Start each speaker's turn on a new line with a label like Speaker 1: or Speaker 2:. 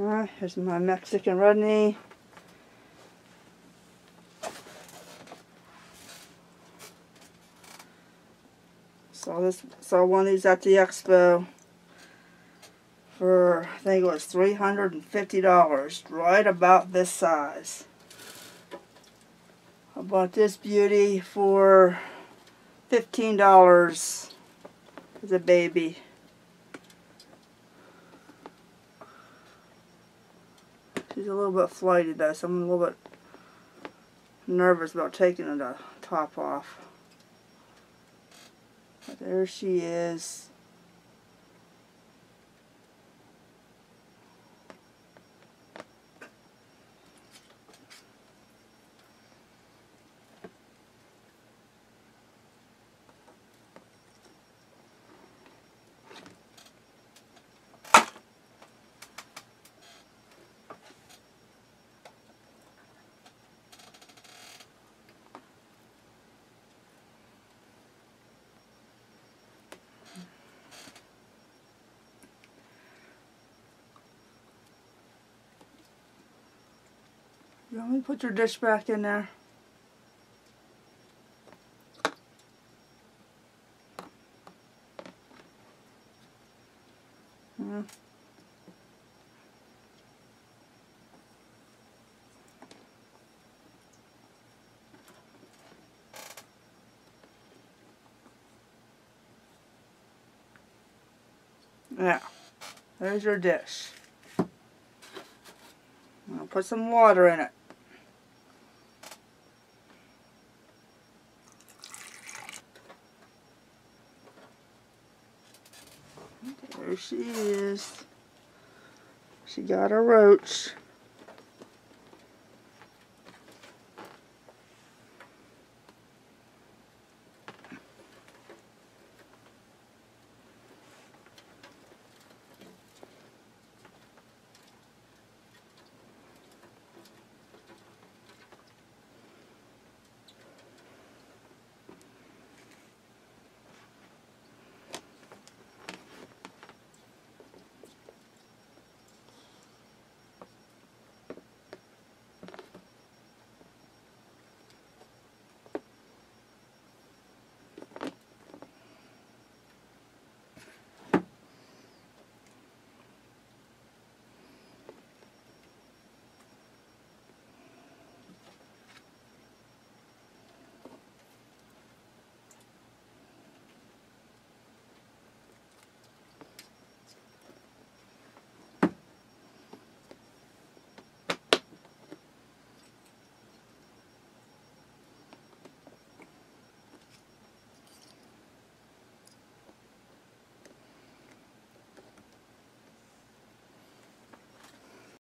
Speaker 1: Alright, here's my Mexican Rodney. Saw one of these at the expo for, I think it was $350, right about this size. I bought this beauty for $15 as a baby. She's a little bit flighty though, so I'm a little bit nervous about taking the top off. But there she is. You want me to put your dish back in there? Yeah. Yeah, there's your dish. I'll put some water in it. There she is. She got a roach.